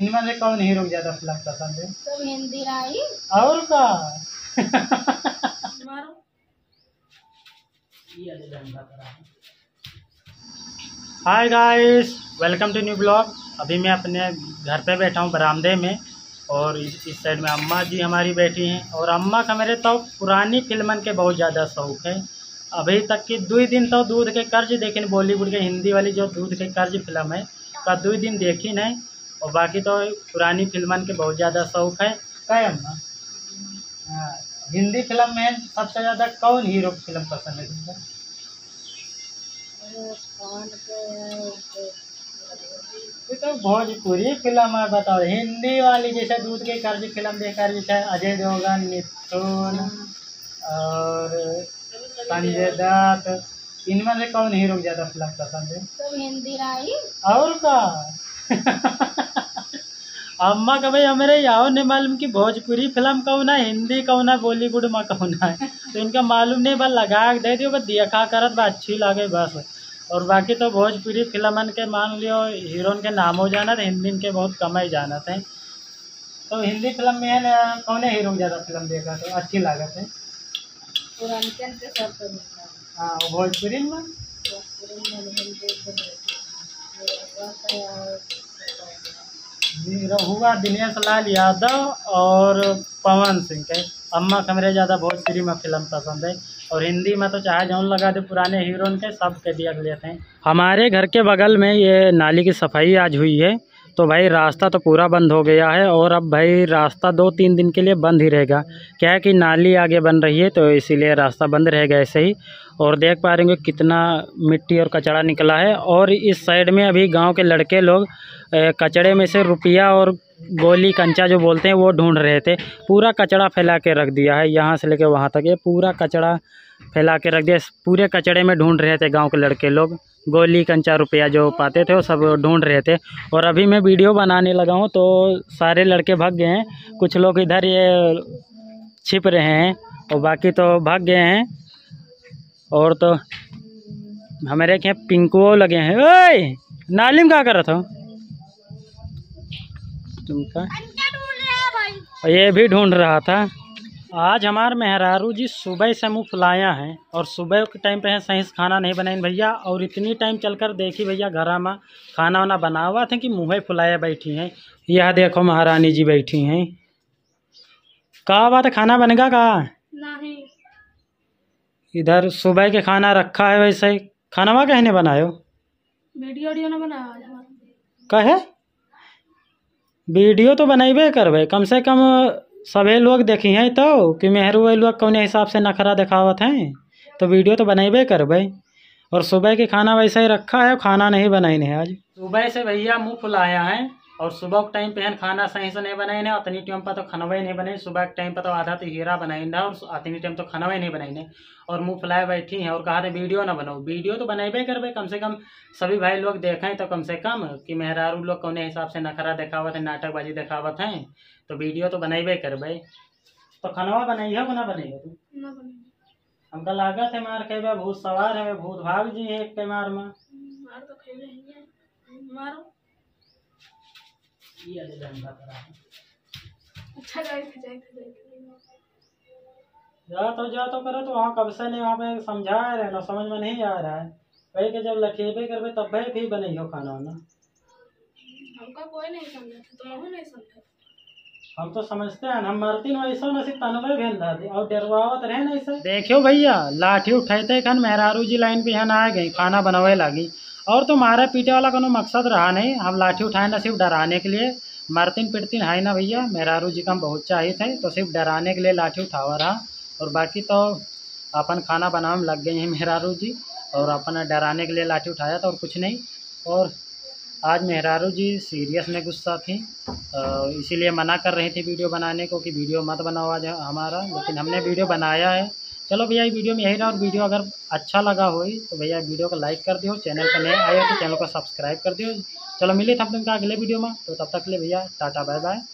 इनमें से कौन हीरो ज्यादा फिल्म पसंद है? सब हिंदी राही और का मारो। Hi guys, welcome to new blog. अभी मैं अपने घर पे बैठा हूँ बरामदे में, और इस साइड में अम्मा जी हमारी बैठी हैं। और अम्मा का मेरे तो पुरानी फिल्मन के बहुत ज़्यादा शौक है। अभी तक की 2 दिन तो दूध के कर्ज देखे, बॉलीवुड के हिंदी वाली जो दूध के कर्ज फिल्म है का 2 दिन देखी नहीं, और बाकी तो पुरानी फिल्मन के बहुत ज़्यादा शौक है। क्या अम्मा? हाँ, हिंदी फिल्म में सबसे ज़्यादा कौन हीरो फिल्म पसंद है तुमको? ये तो भोजपुरी फिल्म है, बताओ। हिंदी वाली जैसे दूध के कर्ज फिल्म देखकर जैसे अजय देवगन, मिथुन और संजय दत्त, इनमें से कौन हीरो ज्यादा फिल्म पसंद है? सब हिंदी राही और का अम्मा का भाई हमारे यहाँ नहीं मालूम कि भोजपुरी फिल्म कौन है, हिंदी कौन है, बॉलीवुड में कौन है। तो इनका मालूम नहीं, बस लगा के दे दियो, बस देखा करत बस अच्छी लगे बस। और बाकी तो भोजपुरी फिल्मन के मान लियो हीरोइन के नामों जानत, हिंदी के बहुत कम ही जानत है। तो हिंदी फिल्म में है ना, कौन हीरो ज़्यादा फिल्म देखा तो अच्छी लागत है? पुरानकन के सब तो मिलता हाँ, और भोजपुरी में रहुआ दिनेश लाल यादव और पवन सिंह के। अम्मा का मेरे ज़्यादा भोजपुरी में फिल्म पसंद है, और हिंदी में तो चाहे जौन लगा दे पुराने हीरोइन के सब के देख लेते हैं। हमारे घर के बगल में ये नाली की सफाई आज हुई है, तो भाई रास्ता तो पूरा बंद हो गया है, और अब भाई रास्ता 2-3 दिन के लिए बंद ही रहेगा। क्या है कि नाली आगे बन रही है, तो इसीलिए रास्ता बंद रहेगा ऐसे ही। और देख पा रहे हैं कितना मिट्टी और कचरा निकला है। और इस साइड में अभी गांव के लड़के लोग कचड़े में से रुपया और गोली कंचा जो बोलते हैं वो ढूंढ रहे थे। पूरा कचड़ा फैला के रख दिया है, यहाँ से लेके वहाँ तक ये पूरा कचड़ा फैला के रख दिया। पूरे कचड़े में ढूंढ रहे थे गांव के लड़के लोग, गोली कंचा रुपया जो पाते थे वो सब ढूंढ रहे थे। और अभी मैं वीडियो बनाने लगा हूँ तो सारे लड़के भाग गए हैं, कुछ लोग इधर ये छिप रहे हैं और बाकी तो भाग गए हैं। और तो हमारे यहाँ पिंकुओ लगे हैं। ओए नाली में क्या कर रहा था तुमका? और ये भी ढूंढ रहा था। आज हमारे मेहरारू जी सुबह से मुँह फुलाया है, और सुबह के टाइम पे है सही से खाना नहीं बनाए भैया। और इतनी टाइम चलकर देखी भैया घर में खाना वाना बना हुआ था कि मुँह फुलाया बैठी हैं। यह देखो महारानी जी बैठी हैं। कहा बात है, खाना बनेगा का नहीं? इधर सुबह के खाना रखा है, वैसे ही खाना कहने बनायो? वीडियो ना बनाया कहे वीडियो तो बनाइबे करबे, कम से कम सभी लोग देखी हैं तो कि मेहरू लोग कौन हिसाब से नखरा दिखावत हैं, तो वीडियो तो बनाइबे करबे। और सुबह के खाना वैसे ही रखा है, खाना नहीं बनाई है आज। सुबह से भैया मुँह फुलाया है, और सुबह के टाइम पे है खाना सही से नहीं बनाए, अतनी टाइम पर तो खाना ही नहीं बने। सुबह के टाइम पर तो आधा तो हीरा बनाई ना, और अतनी टाइम तो खाना ही नहीं बनाई, और मुँह फुलाए बैठी हैं। और कहा था वीडियो ना बनाओ, वीडियो तो बनाइबे करबे, कम से कम सभी भाई लोग देखें तो कम से कम कि मेहरारू लोग कौन हिसाब से नखरा दिखावत है, नाटकबाजी दिखावत हैं, तो वीडियो तो बनाइबे करबे। तो खाना बनाइए ना बनाइए तू? हमका लागत है मार के भूत सवार है, भूत भाग जी है एक मार में तो खेले हैं मारो। अच्छा जा तो करे, तो वहाँ कब से नहीं, वहाँ पे समझा रहे ना, समझ में नहीं आ रहा है भाई कि जब लखेबे करबे तब भाई भी बनी हो खाना ना। हमका कोई नहीं समझा, तुम नहीं समझा। हम तो समझते हैं, हम मरती वैसा नसीब तनवे भेल दादी और डरवावत रहे ना ऐसे। देखियो भैया लाठी उठाते खन मेहरारू जी लाइन पे यहाँ आ गई, खाना बनवे लगी। और तो मारे पीटे वाला कोनो मकसद रहा नहीं, हम लाठी उठाए ना सिर्फ डराने के लिए। मरतीन पिटतीन है ना भैया, मेहरारू जी का हम बहुत चाहिए थे, तो सिर्फ डराने के लिए लाठी उठावा रहा। और बाकी तो अपन खाना बनाने में लग गए हैं मेहरारू जी, और अपन डराने के लिए लाठी उठाया था और कुछ नहीं। और आज मेहरारू जी सीरियस में गुस्सा थी, इसीलिए मना कर रही थी वीडियो बनाने को कि वीडियो मत बनाओ आज हमारा, लेकिन हमने वीडियो बनाया है। चलो भैया वीडियो में यही रहा, और वीडियो अगर अच्छा लगा हो तो भैया वीडियो को लाइक कर दियो, चैनल पर नए आए हो तो चैनल को सब्सक्राइब कर दियो। चलो मिले थे हम तुमका अगले वीडियो में, तो तब तक के लिए भैया टाटा बाय बाय।